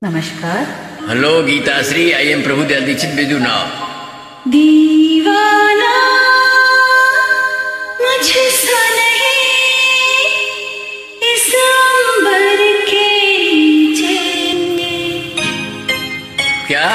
नमस्कार। Hello Geetashree, I am Prabhudayal Dikshit with you now. Deewana Mujhsa नहीं इस अंबर के नीचे। क्या?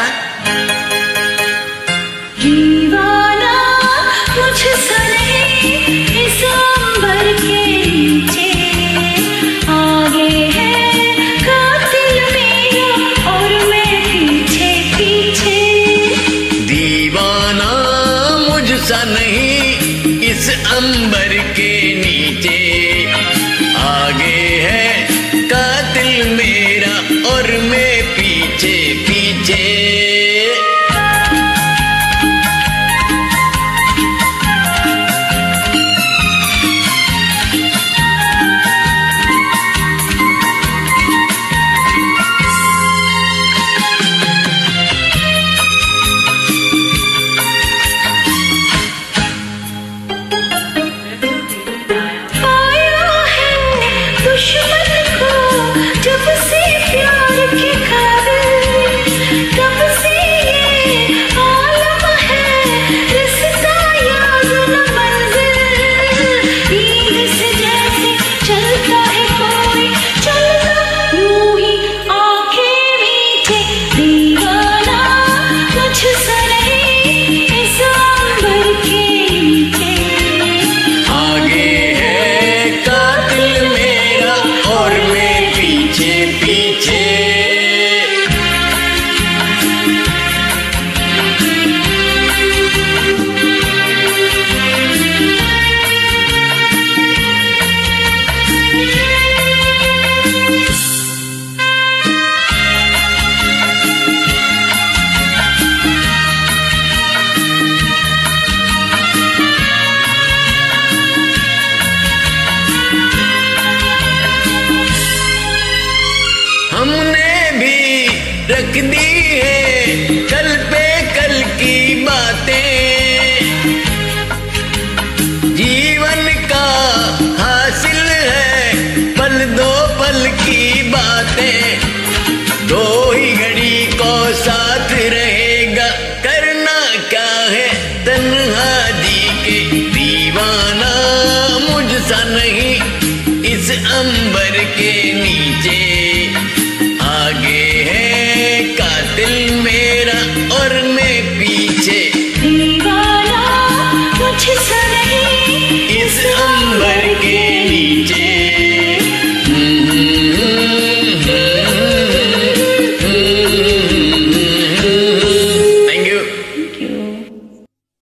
दीवाना मुझसा नहीं इस अंबर के नीचे। आगे है कातिल मेरा और मैं पीछे पीछे। दीवाना मुझसा नहीं इस अंबर के नीचे। आगे है कातिल मेरा और मैं पीछे पीछे। हमने भी रख दी है कल पे कल की बातें। जीवन का हासिल है पल दो पल की बातें। दो ही घड़ी को साथ रहेगा, करना क्या है तन्हा जी के। दीवाना मुझसा नहीं इस अंबर के नीचे। आगे है कातिल मेरा और मैं